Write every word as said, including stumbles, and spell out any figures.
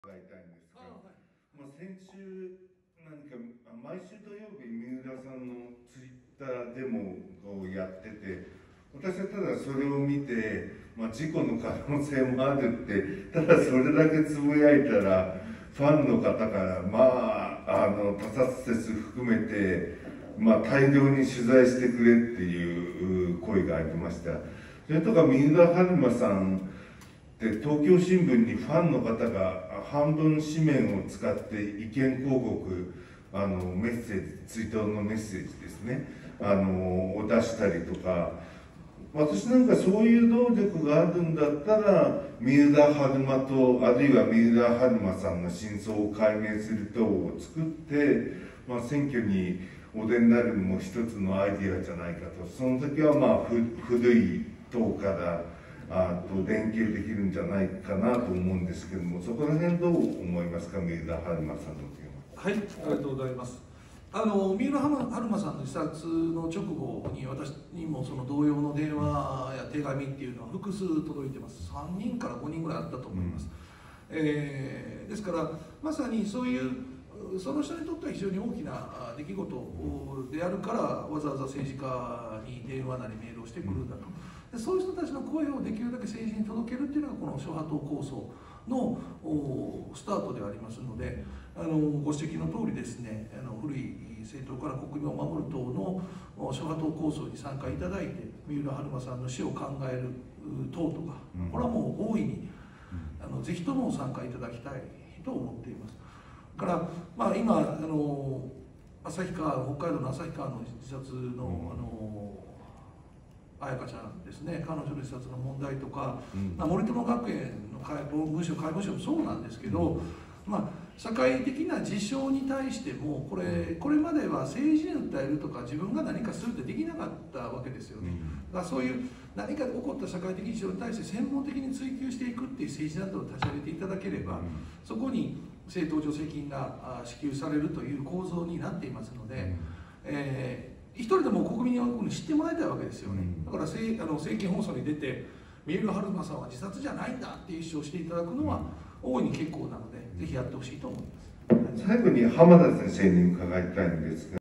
伺いたいんですが、はい、まあ、先週何か毎週土曜日三浦さんのツイッターデモをやってて、私はただそれを見て、まあ、事故の可能性もあるって、ただそれだけつぶやいたらファンの方からまああの他殺説含めて、まあ、大量に取材してくれっていう声がありました。それとか三浦春馬さんで東京新聞にファンの方が半分紙面を使って意見広告、あのメッセージ、追悼のメッセージですね、あのを出したりとか、私なんかそういう能力があるんだったら三浦春馬と、あるいは三浦春馬さんの真相を解明する党を作って、まあ、選挙にお出になるのも一つのアイディアじゃないかと。その時はまあふ古い党からあと連携できるんじゃないかなと思うんですけども、そこら辺どう思いますか、三浦春馬さんの件は。 はい、ありがとうございます。あの三浦春馬さんの自殺の直後に私にもその同様の電話や手紙っていうのは複数届いてます。さんにんからごにんぐらいあったと思います。うん、えー、ですからまさにそういうその人にとっては非常に大きな出来事であるから、わざわざ政治家に電話なりメールをしてくるんだと。でそういう人たちの声をできるだけ政治に届けるっていうのがこの諸派党構想のスタートでありますので、あのご指摘の通りですね、あの古い政党から国民を守る党の諸派党構想に参加いただいて、三浦春馬さんの死を考える党とか、これはもう大いにあのぜひとも参加いただきたいと思っています。から、まあ、今あの旭川北海道の旭川の自殺のあの彩香ちゃんですね、彼女の自殺の問題とか、うん、まあ、森友学園の文書解剖書もそうなんですけど、うん、まあ、社会的な事象に対してもこれこれまでは政治に訴えるとか自分が何かするってできなかったわけですよね。だからそういう何か起こった社会的事象に対して専門的に追求していくっていう政治などを立ち上げていただければ、うん、そこに政党助成金が支給されるという構造になっていますので、うん、えー一人でも国民に知ってもらいたいわけですよね。だから政あの政見放送に出て三浦春馬さんは自殺じゃないんだっていう主張をしていただくのは大いに結構なので、ぜひやってほしいと思います。 最後に浜田先生に伺いたいんですが。